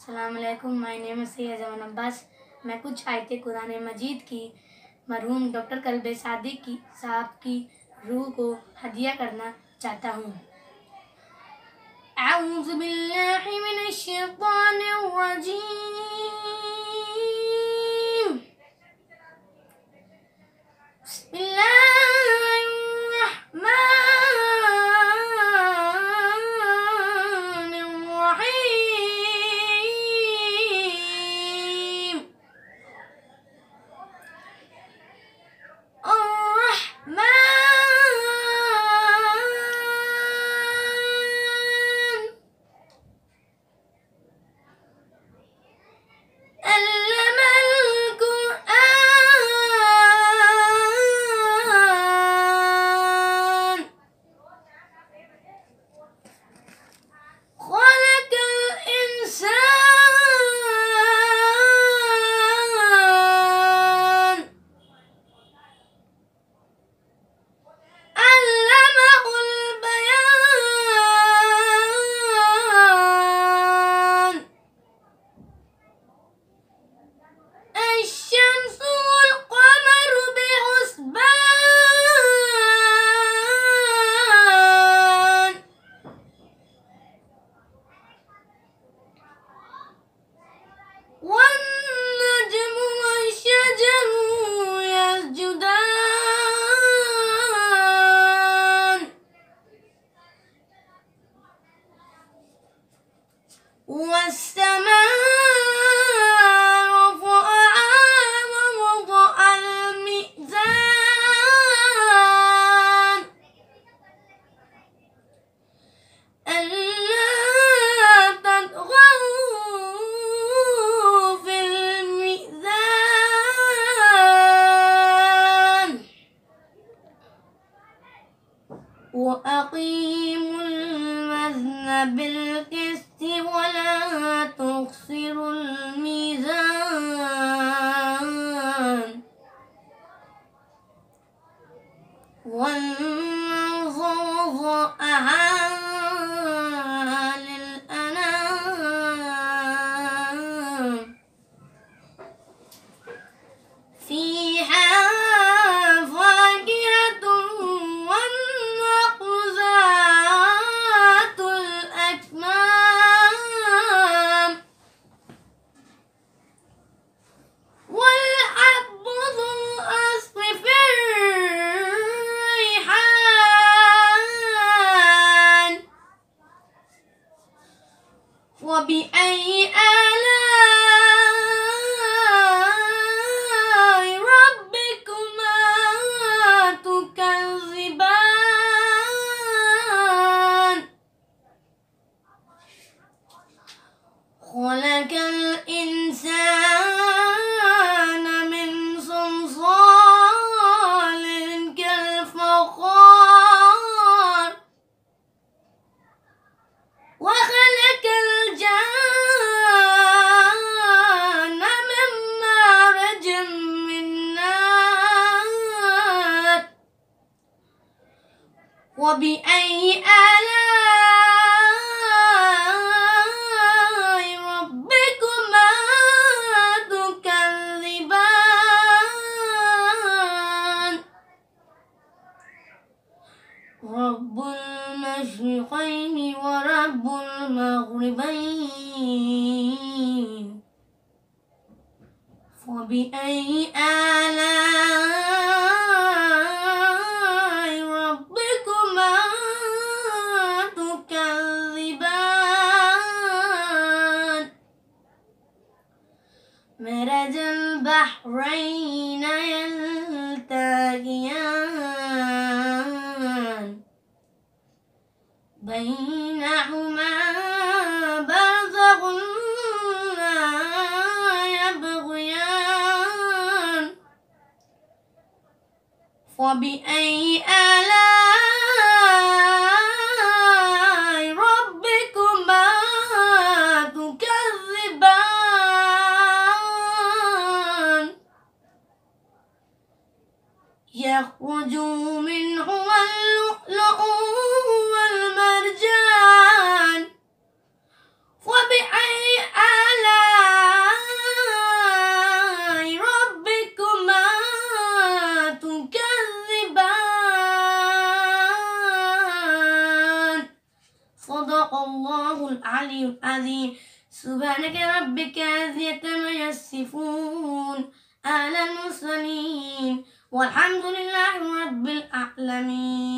अस्सलामुअलैकुम, my name is Syed Zaman Abbas. मैं कुछ आयतें कुरान मजीद की मरहूम डॉक्टर कल्बे सादिक की साहब की रूह को हदिया करना चाहता हूँ। अऊज़ु बिल्लाहि मिनश शैतानिर रजीम। وأقيموا الوزن بالقسط ولا تخسروا الميزان والموضوعها للأنام فيها وبأي آلاء ربكما تكذبان خلق الإنسان من صلصال كالفخار وخلق الجان من مارج من نار وبأي آلاء ربكما تكذبان رب المشرقين ورب المغربين فبأي آلاء ربكما تكذبان مرج البحرين يلتقيان بينهما برزخ لا يبغيان فبأي آلاء ربكما تكذبان يخرج منهما اللؤلؤ والمرجان وبأي آلاء العلي العظيم سبحانك ربك رب ما يصفون على المرسلين والحمد لله رب العالمين.